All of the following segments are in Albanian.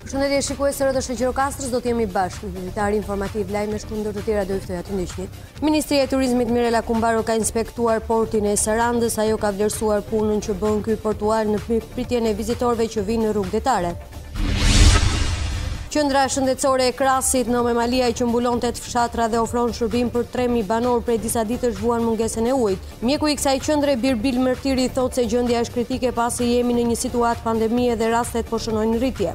Përshëndetje shikuesërë të Shoqërokastrës, do të jemi bashkë në Ditari Informativ, lajme shkundër të tjera do i ftoja të ndiqni. Ministria e Turizmit Mirela Kumbaro ka inspektuar portin e Sarandës, ajo ka vlerësuar punën që bën ky portuar në pritjen e vizitorëve që vinë në rrugë detare. Qendra shëndetësore e Krasit në Memalia që mbulon 8 fshatra dhe ofron shërbim për 3000 banor prej disa ditësh vuan mungesën e ujit. Mjeku i kësaj qendre Birbil Mërtiri thotë se gjendja është kritike pasi jemi në një situatë pandemie dhe rastet po shënojnë rritje.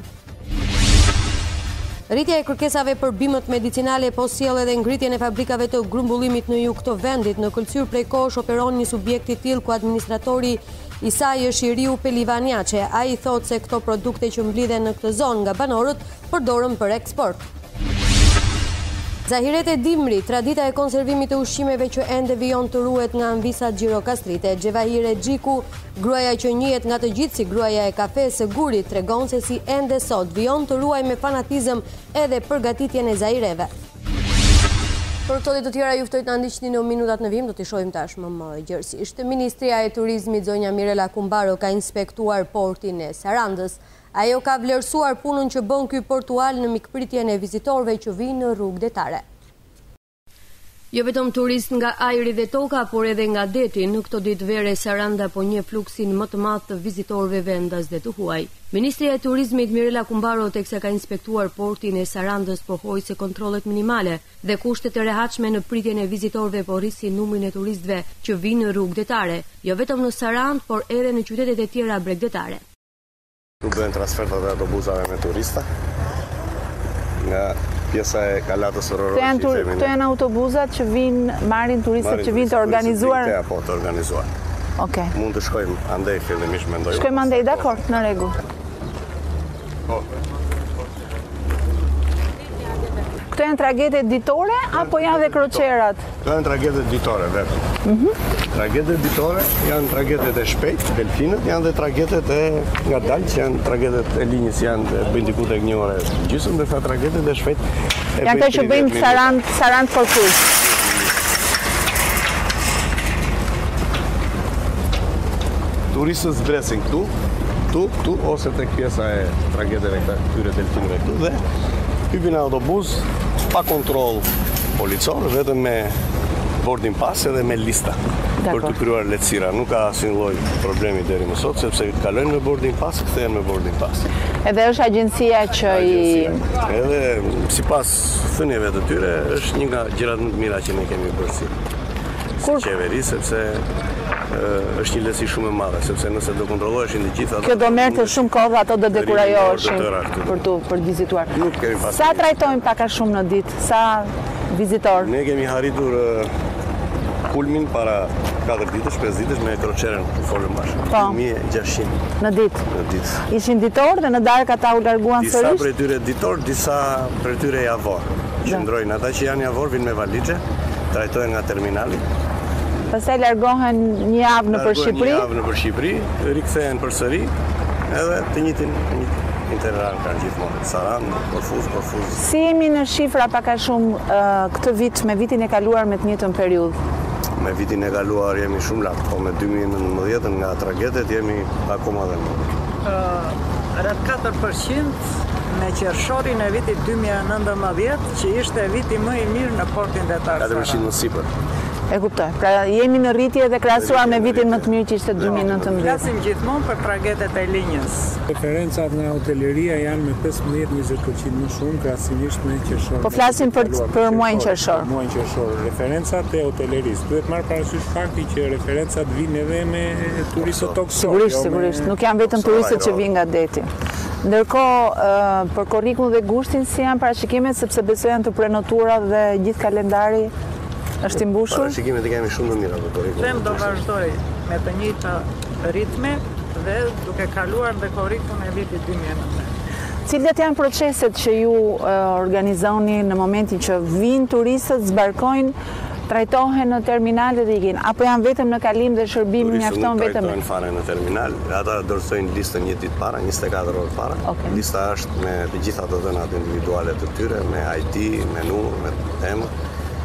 Rritja e kërkesave për bimët medicinale po sjell edhe ngritjen e fabrikave të grumbullimit në jug të vendit. Në Këlqyr prej kohësh operon një subjekt i tillë ku administratori i saj është Iriu Pelivanjaçe. Ai thotë se këto produkte që mblidhen në këtë zonë nga banorët përdoren për eksport. Zahirete Dimri, tradita e konservimit të ushqimeve që ende vijon të ruhet nga Anvisat Gjirokastrite. Gjevahire Xhiku, gruaja që njihet nga të gjithë si gruaja e kafes së Gurit, tregon se si ende sot vijon të ruaj me fanatizëm edhe përgatitjen e zahireve. Për këto dhe të tjera ju ftoj të ndiqni në minutat në vim, do t'i shohim tashmë më gjërësisht. Ministria e Turizmit zonja Mirela Kumbaro ka inspektuar portin e Sarandës. Ajo ka vlerësuar punën që bën ky portual në mikpritjen e vizitorëve që vinë në rrugë detare. Jo vetëm turist nga ajri dhe toka, por edhe nga deti, në këto ditë vere Saranda po njeh fluksin më të madh të vizitorëve vendas dhe të huaj. Ministria e Turizmit Mirela Kumbaro teksa ka inspektuar portin e Sarandës pohoi se kontrollet minimale dhe kushtet e rehatshme në pritjen e vizitorëve po rrisin numrin e turistëve që vinë në rrugë detare, jo vetëm në Sarandë, por edhe në qytetet e tjera bregdetare. Nuk bëhen transferta dhe autobusave me turista nga pjesa e kalatës ororore. Këto janë autobusat që vinë, marrin turistët që vinë të organizuar? Po, të organizuar. Okej. Mund të shkojmë andej fillimisht mendoj. Shkojmë andej, dakord, në rregull. Po. Këto janë tragedet ditore apo janë dhe kroqerat? Këto janë tragedet ditore vetëm. Tragedet ditore janë tragedet e shpejt, delfinët, janë dhe tragedet e ngadalë, që janë tragedet e linjës, janë bëjnë diku tek 1 orë gjysmë, dhe sa tragedet e shpejt janë të që bëjnë Sarand Korçë. Turistët zbresin këtu, ose tek pjesa e tragedeve këtyre delfinëve këtu, dhe hypin autobus pa kontroll policor, vetëm me boarding pass edhe me lista për të kryuar lehtësira. Nuk ka asnjë lloj problemi deri më sot, sepse kalojnë me boarding pass, kthehen me boarding pass. Edhe është agjencia që Edhe sipas thënieve të tyre është një nga gjërat më të mira që ne kemi bërë si qeveri, sepse është një lehtësi shumë e madhe, sepse nëse do kontrolloheshin të gjitha. Kjo do merrte shumë kohë dhe ato do dekurajoheshin për vizituar. Sa trajtojnë pak a shumë në ditë? Sa vizitor? Ne kemi arritur kulmin para 4 ditësh, 5 ditësh me kroqerën të folëm bashkë. 1600 në ditë. Në ditë. Ishin ditor dhe në darkë ata u larguan sërish? Disa prej tyre ditor, disa prej tyre javor. Qëndrojnë ata që janë javor vinë me valixhe, trajtohen nga terminali. Pastaj largohen një javë nëpër Shqipëri. Një javë nëpër Shqipëri, rikthehen përsëri, edhe të njëjtin itinerar kanë gjithmonë. Sarandë, Korfuz. Si jemi në shifra pak a shumë këtë vit me vitin e kaluar me të njëjtën periudhë? Me vitin e kaluar jemi shumë lart, po me 2019 nga tragedet jemi akoma dhe më. Rreth 4% me qershorin e vitit 2019, që ishte viti më i mirë në portin detar. 4% më sipër. E kuptoj. Pra jemi në rritje dhe krahasuar me vitin më të mirë që ishte 2019. Flasim gjithmonë për tragedet e linjës. Referencat nga hoteleria janë me 15-20% më shumë krahasimisht me qershor. Po flasim për muajin qershor. Muajin qershor. Referencat e hotelerisë. Duhet marrë parasysh fakti që referencat vinë edhe me turistët toksor. Sigurisht. Nuk janë vetëm turistët që vinë nga deti. Ndërkohë, për korrikull dhe gushtin si janë paraqimet, sepse besoj janë të prenotuara dhe gjithë kalendari është i mbushur? Paraqimet e kemi shumë të mira për korrikull. Them do vazhdoj me të njëjta ritme dhe duke kaluar dhe korrikullin e vitit 2019. Cilat janë proceset që ju organizoni në momentin që vinë turistët, zbarkojnë, trajtohen në terminale dhe ikin, apo janë vetëm në kalim dhe shërbimi mjafton vetëm? Turistët nuk trajtohen fare në terminal, ata dorësojnë listën një ditë para, 24 orë para. Lista është me të gjitha të dhënat individuale të tyre, me ID, me numër, me temë.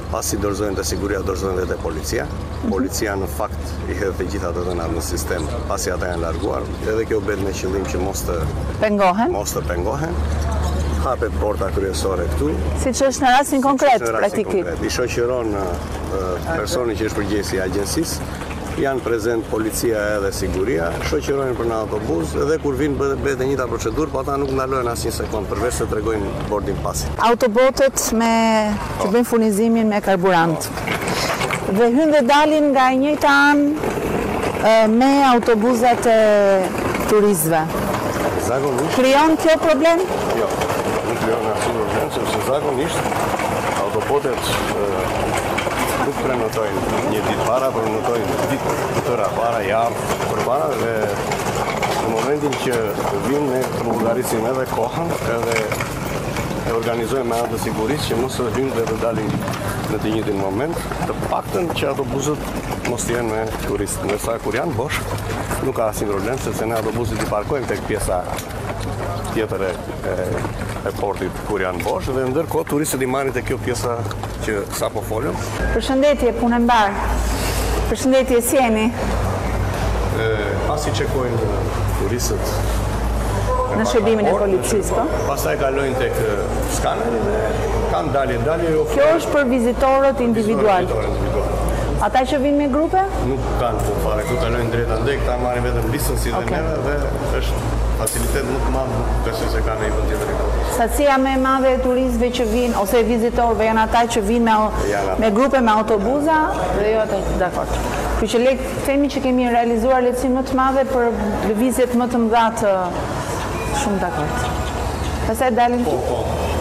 pasi dorëzohen te siguria, dorëzohen dhe te policia. Policia në fakt I hedh të gjitha të dhënat në sistem, pasi ata janë larguar, edhe kjo bëhet me qëllim që mos të pengohen. Hapet porta kryesore këtu. Siç është në rastin konkret, praktikisht. I shoqëron personi që është përgjegjës I agjencisë, janë prezent policia edhe siguria, shoqërojnë për në autobus dhe kur vinë bëhet e njëjta procedurë, po ata nuk ndalohen asnjë sekond, përveç se tregojnë boarding passin. Autobotet që bëjnë furnizimin me karburant. Dhe hynë dhe dalin nga e njëjta anë me autobuzat e turistëve. Zakonisht. Krijon kjo problem? Jo, nuk krijon asnjë problem, sepse zakonisht autobotet nuk prenotojnë një ditë para, por prenotojnë ditë tëra para, javë përpara dhe në momentin që vinë ne rrugëllarisim edhe kohën, edhe e organizojmë me anë të sigurisë që mos të hynë dhe të dalin në të njëjtin moment, të paktën që autobusët mos jenë me turistë. Ndërsa kur janë bosh, nuk ka asnjë problem, sepse ne autobusit I parkojmë tek pjesa tjetër e portit kur janë bosh dhe ndërkohë turistët I marrin te kjo pjesa që sapo folëm. Përshëndetje, punë mbar. Përshëndetje, si jeni? Pasi çekojnë turistët në shërbimin e policisë, po? Pastaj kalojnë tek skaneri dhe kanë dalje. Kjo është për vizitorët individual. Ata që vinë me grupe? Nuk kanë po fare, këtu kalojnë drejt andej, këta marrin vetëm listën si dhe neve dhe është facilitet më të madh, besoj se kanë në një vend tjetër. Sacia më e madhe e turistëve që vinë ose vizitorëve janë ata që vinë me grupe me autobuza dhe jo ata, dakor. Kështu që le të themi që kemi realizuar lehtësim më të madhe për lëvizjet më të mëdha të shumë dakord. Pastaj dalin Po.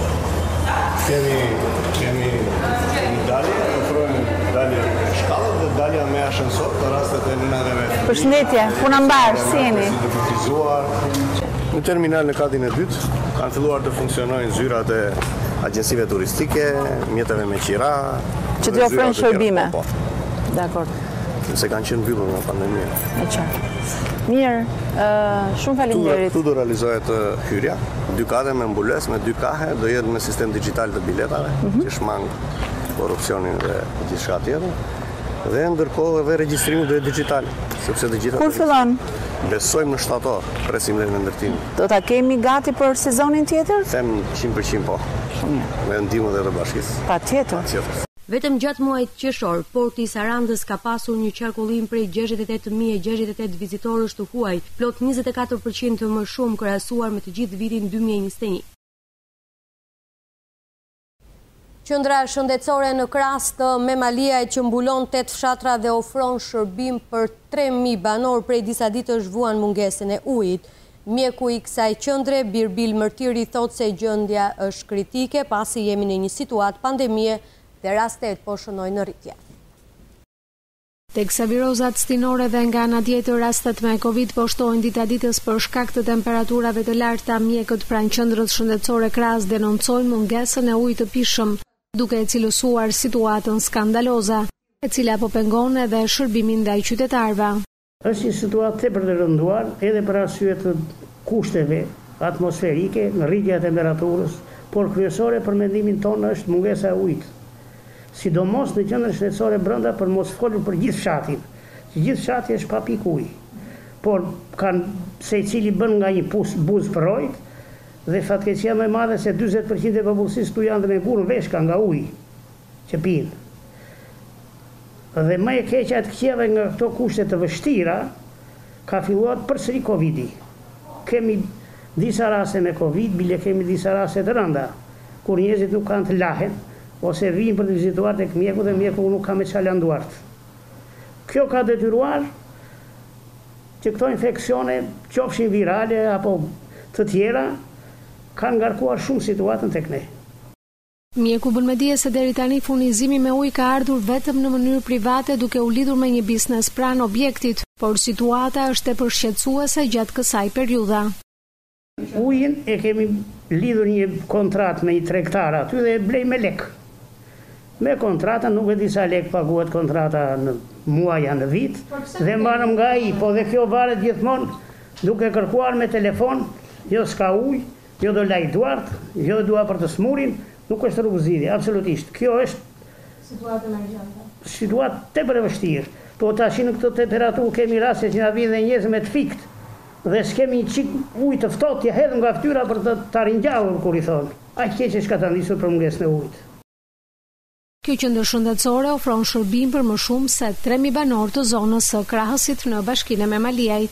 Kemi dalje shkallë dhe dalja me ashensor për rastet e nënave. Përshëndetje, puna mbar, si jeni? Në terminal në katin e dytë kanë filluar të funksionojnë zyrat e agjensive turistike, mjeteve me qira, që të ofrojnë shërbime. Po. Dakor. Se kanë qenë mbyllur nga pandemia. E qartë. Mirë, shumë faleminderit. Këtu do realizohet hyrja, 2 kate me mbulesë, me 2 kahe, do jetë me sistem digital të biletave, që shmang korrupsionin dhe gjithçka tjetër. Dhe ndërkohë edhe regjistrimi do jetë digital, sepse të gjitha. Kur fillon? Besojmë në shtator, presim dhe në ndërtim. Do ta kemi gati për sezonin tjetër? Them 100% po. Shumë mirë. Me ndihmën dhe të bashkisë. Patjetër. Vetëm gjatë muajit qershor, porti I Sarandës ka pasur një qarkullim prej 68.068 vizitorësh të huaj, plot 24% më shumë krahasuar me të gjithë vitin 2021. Qendra shëndetësore në Krast me Malia që mbulon 8 fshatra dhe ofron shërbim për 3.000 banor prej disa ditësh vuan mungesën e ujit. Mjeku I kësaj qendre, Birbil Mërtiri, thot se gjendja është kritike pasi jemi në një situatë pandemie dhe rastet po shënojnë në rritje. Teksa virozat stinore dhe nga ana tjetër rastet me Covid po shtohen ditaditës për shkak të temperaturave të larta, mjekët pranë qendrës shëndetësore Kras denoncojnë mungesën e ujit të pishëm, duke e cilësuar situatën skandaloza, e cila po pengon edhe shërbimin ndaj qytetarëve. Është një situatë tepër të rënduar edhe për arsye të kushteve atmosferike në rritje e temperaturës, por kryesore për mendimin tonë është mungesa e ujit. Sidomos në qendrën shëndetësore brenda për mos folur për gjithë fshatin. Gjithë fshati është pa pikë uji. Por kanë secili bën nga një buzë përrojt dhe fatkeqësia më e madhe se 40% e popullsisë këtu janë dhe me burë veshka nga uji që pinë. Dhe më e keqja të këqijave nga këto kushte të vështira ka filluar përsëri Covidi. Kemi disa raste me Covid, bile kemi disa raste të rënda, kur njerëzit nuk kanë të lahen ose vinë për të vizituar tek mjeku dhe mjeku nuk ka me çfarë landuart. Kjo ka detyruar që këto infeksione, qofshin virale apo të tjera, kanë ngarkuar shumë situatën tek ne. Mjeku bën me dije se deri tani furnizimi me ujë ka ardhur vetëm në mënyrë private duke u lidhur me një biznes pranë objektit, por situata është e përshqetësuese gjatë kësaj periudha. Ujin e kemi lidhur një kontratë me një tregtar aty dhe e blej me lek. Me kontrata nuk e di sa lek paguhet kontrata në muaja në vit dhe marrëm nga ai, po dhe kjo varet gjithmonë duke kërkuar me telefon, jo s'ka ujë, jo do laj duart, jo dua për të smurin, nuk është rrugëzidhje, absolutisht. Kjo është Situatë tepër e vështirë. Po tash në këtë temperaturë kemi raste që na vinë dhe njerëz me të fikt. Dhe s'kemi një çik ujë të ftohtë që hedhëm nga fytyra për ta ringjallur, kur i thonë. Aq keq është ka ta nisur për mungesën e ujit. Kjo qendër shëndetësore ofron shërbim për më shumë se 3000 banor të zonës së Krahësit në bashkinë e Memaliajt.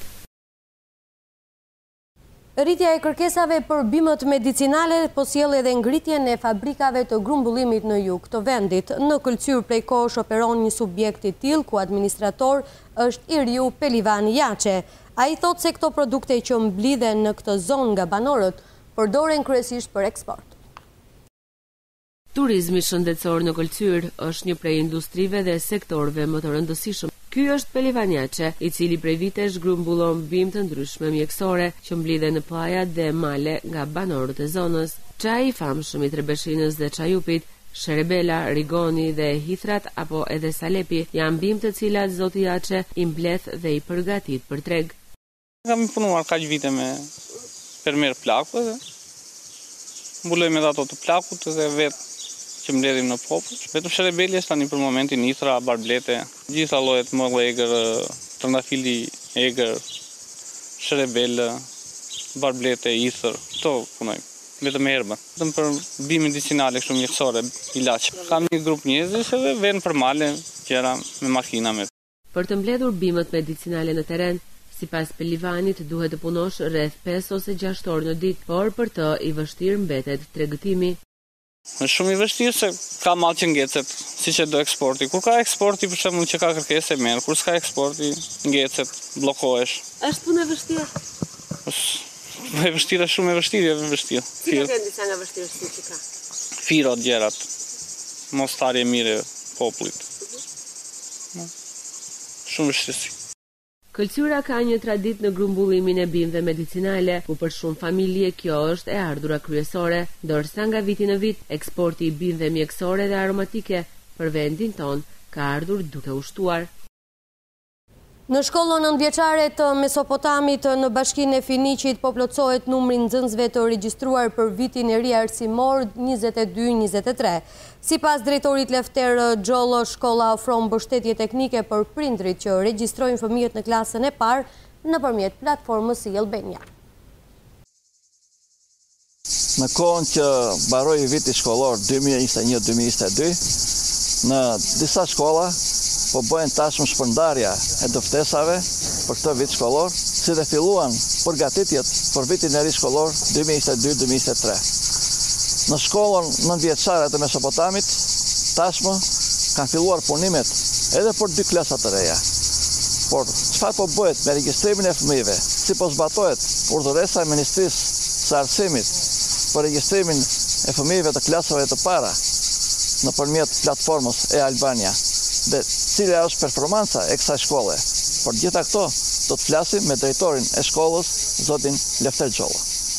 Rritja e kërkesave për bimët medicinale po sjell edhe ngritjen e fabrikave të grumbullimit në jug të vendit. Në Këlqyr prej kohësh operon një subjekt i tillë ku administrator është Iriu Pelivani Jaçe. Ai thotë se këto produkte që mblidhen në këtë zonë nga banorët përdoren kryesisht për eksport. Turizmi shëndetësor në Këlqyr është një prej industrive dhe sektorëve më të rëndësishëm. Ky është Pelivani Jaçe, i cili prej vitesh grumbullon bimë të ndryshme mjekësore që mblidhen në plajat dhe male nga banorët e zonës. Çaji i famshëm i Trebeshinës dhe Çajupit, Sherebela, Rigoni dhe Hithrat apo edhe Salepi janë bimë të cilat zoti Jaçe i mbledh dhe i përgatit për treg. Kam punuar kaq vite me fermer plaku dhe mbulojmë edhe ato të plakut dhe vetë që mbledhim në popull. Vetëm Sherebeli është tani për momentin Hithra, Barblete, gjitha llojet mollë egër, trëndafili egër, Sherebel, Barblete, Hithër, këto punojmë. Vetëm herbën. Vetëm për bimë medicinale kështu mjekësore, ilaç. Kam një grup njerëzish edhe vjen për male, gjëra me makina me. Për të mbledhur bimët medicinale në terren, sipas Pelivanit duhet të punosh rreth 5 ose 6 orë në ditë, por për të i vështirë mbetet tregëtimi. Është shumë i vështirë se ka mall që ngecet, siç e do eksporti. Kur ka eksporti për shembull që ka kërkesë merr, kur s'ka eksporti ngecet, bllokohesh. Është punë e vështirë. E vështirë, shumë e vështirë, e vështirë. Cilat janë disa nga vështirësitë që ka? Firot, gjerat, mos tarje mire popullit. Shumë vështirësi. Këlqyra ka një traditë në grumbullimin e bimëve medicinale, ku për shumë familje kjo është e ardhura kryesore, ndërsa nga viti në vit, eksporti i bimëve mjekësore dhe aromatike për vendin ton ka ardhur duke u shtuar. Në shkollën nëntëvjeçare të Mesopotamit në bashkinë e Finiqit po plotësohet numri nxënësve të regjistruar për vitin e ri arsimor 22-23. Sipas drejtorit Lefter Xhollo, shkolla ofron mbështetje teknike për prindrit që regjistrojnë fëmijët në klasën e parë nëpërmjet platformës si Albania. Në kohën që mbaroi viti shkollor 2021-2022, në disa shkolla po bëhen tashmë shpërndarja e dëftesave për këtë vit shkollor, si dhe filluan përgatitjet për vitin e ri shkollor 2022-2023. Në shkollën nëntëvjeçare të Mesopotamit, tashmë kanë filluar punimet edhe për 2 klasa të reja. Por çfarë po bëhet me regjistrimin e fëmijëve? Si po zbatohet urdhëresa e Ministrisë së Arsimit për regjistrimin e fëmijëve të klasave të para nëpërmjet platformës e Albania? Dhe cila është performanca e kësaj shkolle. Për gjitha këto, do të flasim me drejtorin e shkollës, zotin Lefter Xhollo.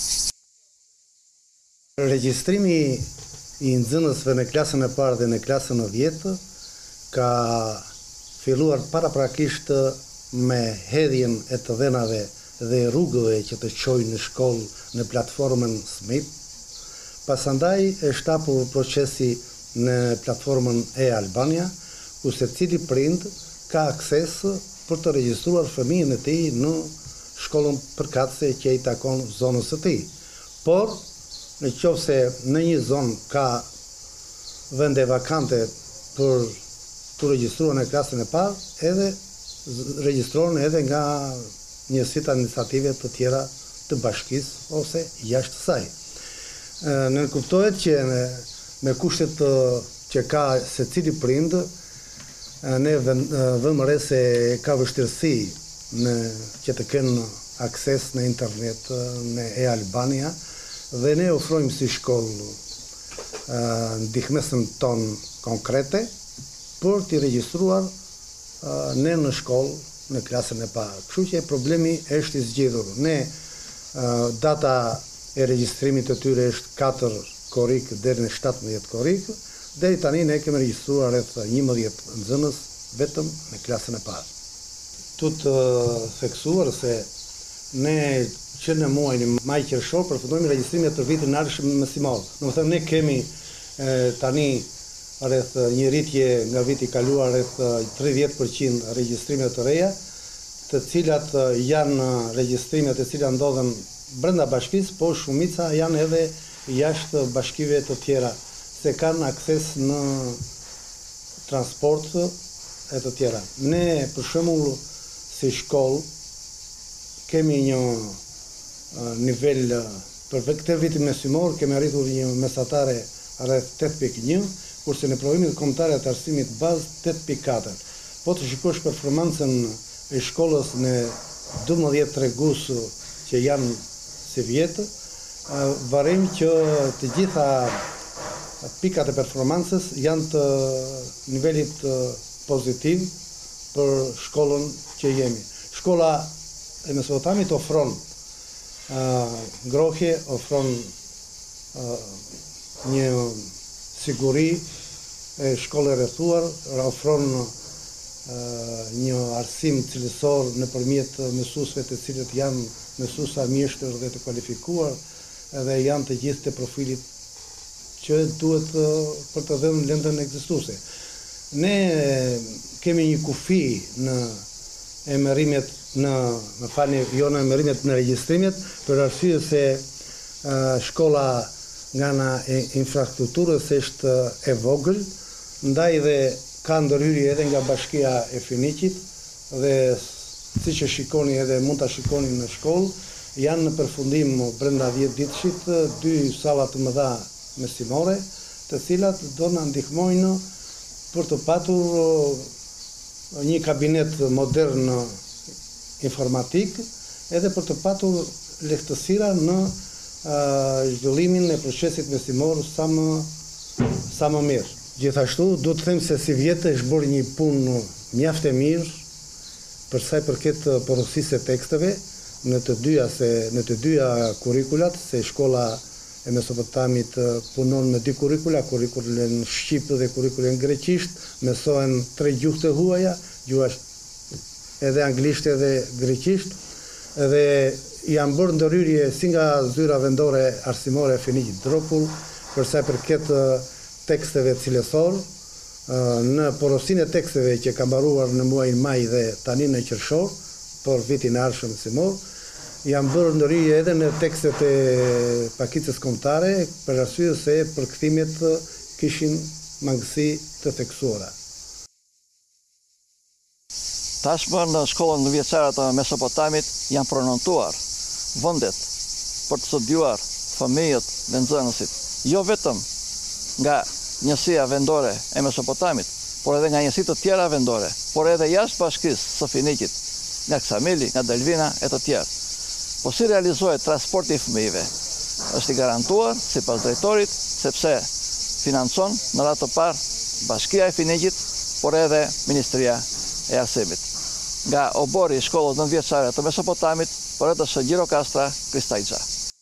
Regjistrimi i nxënësve në klasën e parë dhe në klasën e 10 ka filluar paraprakisht me hedhjen e të dhenave dhe rrugëve që të çojnë në shkollë në platformën SMIP. Pasandaj është hapur procesi në platformën e Albania, ku secili prind ka akses për të regjistruar fëmijën e tij në shkollën përkatëse që i takon zonës së tij. Por, nëse në një zonë ka vende vakante për të regjistruar në klasën e parë, edhe regjistrohen edhe nga njësitë administrative të tjera të bashkisë ose jashtë saj. Në kuptohet që me kushtet që ka secili prind, ne vëmë re se ka vështirësi që të kenë akses në internet në e-Albania dhe ne ofrojmë si shkollë ndihmesën tonë konkrete për t'i regjistruar ne në shkollë në klasën e parë. Kështu që problemi është i zgjidhur. Ne data e regjistrimit të tyre është 4 korrik deri në 17 korrik. Deri tani ne kemi regjistruar rreth 11 nxënës vetëm në klasën e parë. Tu të theksuar se ne që në muajin maj qershor përfundojmë regjistrimin të vitit në ardhshëm mësimor. Domethënë ne kemi tani rreth një rritje nga viti kaluar rreth 30% regjistrime të reja, të cilat janë regjistrime të cilat ndodhen brenda bashkisë, po shumica janë edhe jashtë bashkive të tjera, se kanë akses në transport e të tjera. Ne, për shembull, si shkollë, kemi një nivel, për këtë viti mesimor, kemi arritur një mesatare rreth 8.1, kurse në provimin kombëtar të arsimit bazë 8.4. Po të shikosh performancën e shkollës në 12 tregus që janë si vjetë, varem që të gjitha pikat e performancës janë të nivelit pozitiv për shkollën që jemi. Shkolla e Mesopotamit ofron ngrohje, ofron një siguri e shkollë e rrethuar, ofron një arsim cilësor nëpërmjet mësuesve të cilët janë mësuesa mjeshtër dhe të kualifikuar dhe janë të gjithë të profilit që duhet për të dhënë lëndën ekzistuese. Ne kemi një kufi në emërimet jo në emërimet në regjistrimet, për arsye se shkolla nga ana e infrastrukturës është e vogël, ndaj dhe ka ndërhyrje edhe nga bashkia e Finiqit dhe siç e shikoni edhe mund ta shikoni në shkollë, janë në përfundim brenda 10 ditëshit 2 salla të mëdha mesimore, të cilat do na ndihmojnë për të patur një kabinet modern informatik, edhe për të patur lehtësira në zhvillimin e procesit mesimor sa më mirë. Gjithashtu, do të them se si vjetë është bërë një punë mjaft e mirë për sa i përket porosisë e teksteve në të dyja kurrikulat, se shkolla e Mesopotamit punon me 2 kurrikula, kurrikulën shqip dhe kurrikulën greqisht, mësohen 3 gjuhë të huaja, gjuha edhe anglisht edhe greqisht, dhe janë bërë ndërhyrje si nga zyra vendore arsimore e Finiqit Dropull, për sa i përket teksteve cilësor, në porosinë e teksteve që ka mbaruar në muajin maj dhe tani në qershor, për vitin e ardhshëm mësimor, janë bërë ndërhyrje edhe në tekstet e pakicës kombëtare, për arsye se përkthimet kishin mangësi të theksuara. Tashmë në shkollën vjeçare të Mesopotamit janë pronontuar vendet për të studiuar fëmijët dhe nxënësit, jo vetëm nga njësia vendore e Mesopotamit, por edhe nga njësi të tjera vendore, por edhe jashtë bashkisë së Finiqit, nga Ksamili, nga Delvina e të tjerë. Po si realizohet transporti i fëmijëve? Është i garantuar sipas drejtorit, sepse financon në radhë të parë Bashkia e Finiqit, por edhe Ministria e Arsimit. Nga obori i shkollës nëntëvjeçare të Mesopotamit, por edhe Gjirokastra Kristajxa.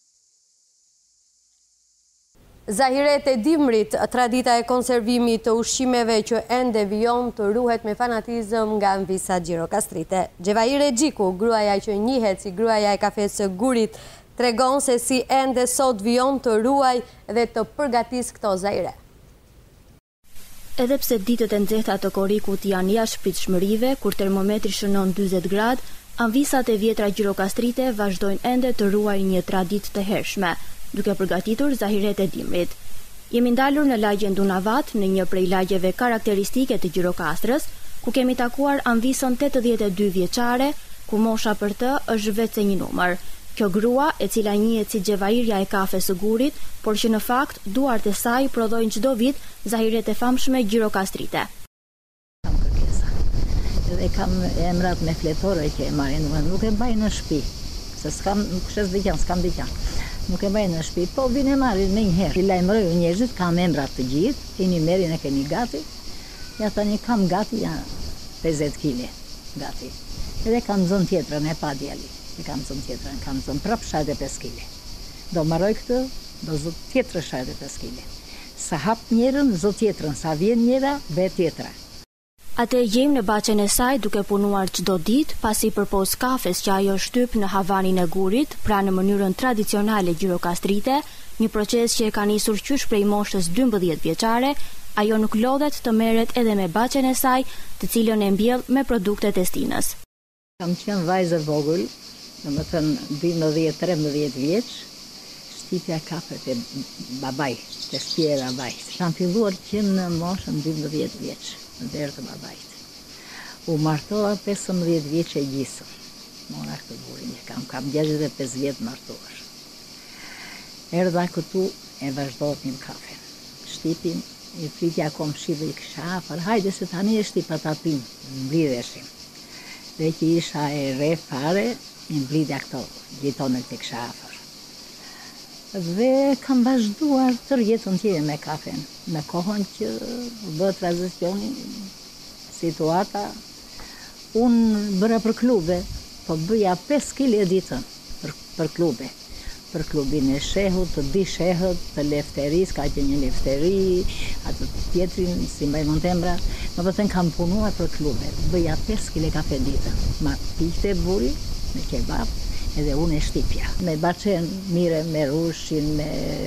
Zahiret e dimrit, tradita e konservimit të ushqimeve që ende vijon të ruhet me fanatizëm nga Anvisa Gjirokastrite. Gjevahire Gjiku, gruaja që njihet si gruaja e kafes së Gurit, tregon se si ende sot vijon të ruaj dhe të përgatis këto zahire. Edhe pse ditët e nxehta të korrikut janë jashtë pritshmërive, kur termometri shënon 40 gradë, Anvisat e vjetra Gjirokastrite vazhdojnë ende të ruajnë një traditë të hershme, duke përgatitur zahiret e dimrit. Jemi ndalur në lagjen Dunavat, në një prej lagjeve karakteristike të Gjirokastrës, ku kemi takuar Anvisën 82 vjeçare, ku mosha për të është vetëm një numër. Kjo grua, e cila njihet si Gjevahirja e kafes së Gurit, por që në fakt duart e saj prodhojnë çdo vit zahiret e famshme Gjirokastrite. Kam kërkesa. Edhe kam emrat me fletore që e marrin, nuk e mbaj në shtëpi, se nuk shes dëgjan, s'kam dëgjan. Nuk e mbaj në shtëpi, po vinë e marrin me njëherë. I lajmëroj njerëzit, kam emrat të gjithë, keni merrin e keni gati. Ja tani kam gati, ja 50 kg gati. Edhe kam zon tjetrën e pa djali. Kam zon prap 75 kg. Do marroj këtë, do zot tjetrë 75 kg. Sa hap njerën, zot tjetrën, sa vjen njëra, ve tjetra. Atë jemi në baçen e saj duke punuar çdo ditë, pasi përpos kafes që ajo shtyp në havanin e Gurit, pra në mënyrën tradicionale Gjirokastrite, një proces që e ka nisur qysh prej moshës 12 vjeçare, Ajo nuk lodhet të merret edhe me baçen e saj, të cilën e mbjell me produktet e Stinës. Kam qenë vajzë e vogël, domethënë 12-13 vjeç, shtipja kafet e babaj, të shtje e babajt. Kam filluar që në moshën 12 vjeç, në derë të babajt. U martova 15 vjeç e gjisëm. Mora këtë burin, kam 65 vjetë martuar. Erdha këtu e vazhdojt një kafe. Shtipin, i pritja komshit dhe i kësha afar, hajde se tani e shtipa ta pim, mblidheshim. Dhe që isha e re fare, i mblidhja këto gjitonet të kësha afar. Dhe kam vazhduar tër jetën tjere me kafen, me kohën që bë tranzicioni, situata, unë bëra për klube, po bëja 5 kg ditën për klube. Për klubin e shehut, të di shehët, të lefteris, ka që një lefteri, atë tjetrin, si mbaj Montembra, më përten kam punuar për klube, bëja 5 kg kafe ditën, ma pikte buri, me kebab, edhe unë e shtipja. Me bacen mire, me rushin, me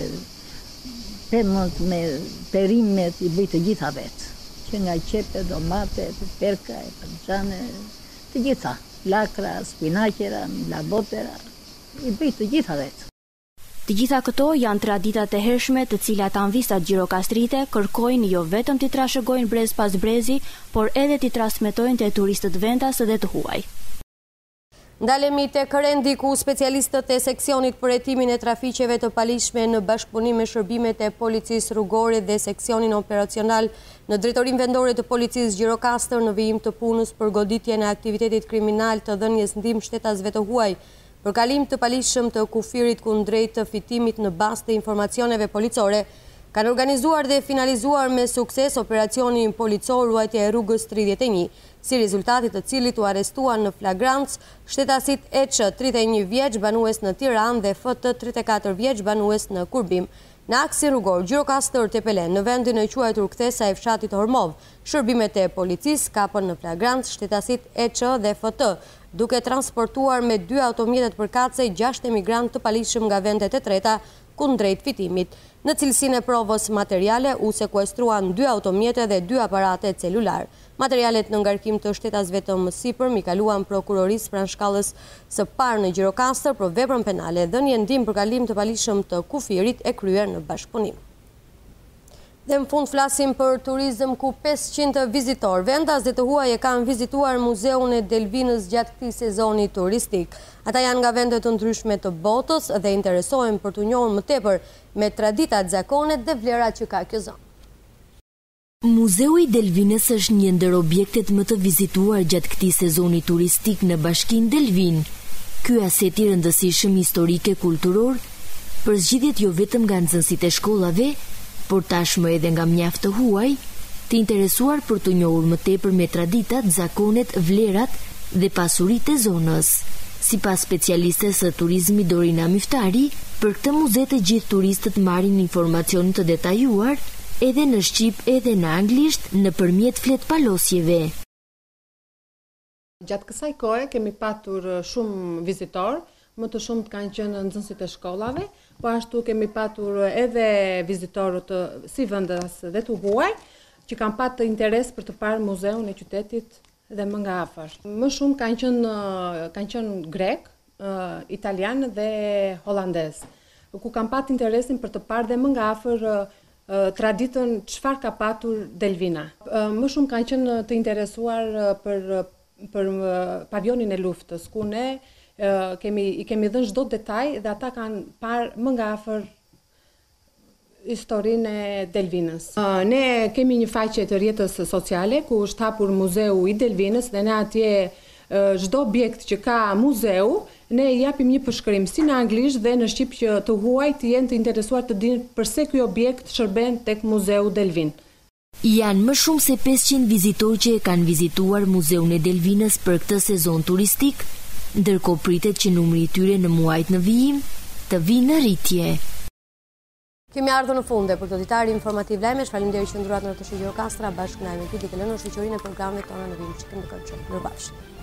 pemët, me perimet, i bëj të gjitha vetë. Që nga qepe, domate, perka, përgjane, të gjitha. Lakra, spinaqera, labotera, i bëj të gjitha vetë. Të gjitha këto janë traditat e hershme të cilat anvisat Gjirokastrite kërkojnë jo vetëm t'i trashëgojnë brez pas brezi, por edhe t'i transmetojnë te turistët vendas dhe të huaj. Ndalemi tek Rendi ku specialistët e seksionit për hetimin e trafiqeve të palishme në bashkëpunim me shërbimet e policisë rrugore dhe seksionin operacional në drejtorinë vendore të policisë Gjirokastër në vijim të punës për goditjen e aktivitetit kriminal të dhënies ndihmë shtetasve të huaj, për kalim të palishëm të kufirit kundrejt të fitimit në bazë të informacioneve policore, kanë organizuar dhe finalizuar me sukses operacionin policor ruajtja e rrugës 31, si rezultatit të cilit u arestuan në flagrancë shtetasit EQ 31 vjeç banues në Tiranë dhe FT 34 vjeç banues në Kurbim. Në aksin rrugor Gjirokastër Tepelen, në vendin e quajtur kthesa e fshatit Hormov, shërbimet e policisë kapën në flagrancë shtetasit EQ dhe FT, duke transportuar me 2 automjetet përkatëse 6 emigrant të palishëm nga vendet e treta kundrejt fitimit. Në cilësinë e provës materiale u sekuestruan 2 automjete dhe 2 aparate celular. Materialet në ngarkim të shtetasve të mësipër i kaluan prokurorisë pranë shkallës së parë në Gjirokastër për veprën penale, dhënie ndihmë për kalim të palishëm të kufirit e kryer në bashkëpunim. Dhe në fund flasim për turizëm ku 500 vizitor vendas dhe të huaj e kanë vizituar muzeun e Delvinës gjatë këtij sezoni turistik. Ata janë nga vende të ndryshme të botës dhe interesohen për të njohur më tepër me traditat, zakonet dhe vlerat që ka kjo zonë. Muzeu i Delvinës është një ndër objektet më të vizituar gjatë këtij sezoni turistik në Bashkinë Delvinë. Ky aset i rëndësishëm historike kulturor përzgjidhet jo vetëm nga nxënësit e shkollave, por tashmë edhe nga mjaft të huaj, të interesuar për të njohur më tepër me traditat, zakonet, vlerat dhe pasuritë e zonës. Sipas specialistes së turizmit Dorina Miftari, për këtë muze të gjithë turistët marrin informacion të detajuar edhe në shqip edhe në anglisht nëpërmjet fletpalosjeve. Gjatë kësaj kohe kemi patur shumë vizitor, më të shumt kanë qenë nxënësit e shkollave, po ashtu kemi patur edhe vizitorët si vendas dhe të huaj, që kanë patur interes për të parë muzeun e qytetit dhe më nga afër. Më shumë kanë qenë grek, italian dhe holandez, ku kanë patur interesin për të parë dhe më nga afër traditën çfarë ka patur Delvina. Më shumë kanë qenë të interesuar për pavionin e luftës, ku ne i kemi dhënë çdo detaj dhe ata kanë parë më nga afër historinë e Delvinës. Ne kemi një faqe të rrjetës sociale ku është hapur muzeu i Delvinës dhe ne atje çdo objekt që ka muzeu, ne japim një përshkrim si në anglisht dhe në shqip që të huaj të jenë të interesuar të dinë pse ky objekt shërben tek muzeu Delvin. Janë më shumë se 500 vizitorë që e kanë vizituar muzeun e Delvinës për këtë sezon turistik, ndërkohë pritet që numri i tyre në muajt në vijim të vinë në rritje. Kemi ardhur në fund për këtë ditari informativ lajmesh. Faleminderit që ndruat në të Gjirokastra bashkë me Armëti dhe në shoqërinë e programeve tona në vijim. Mirupafshim.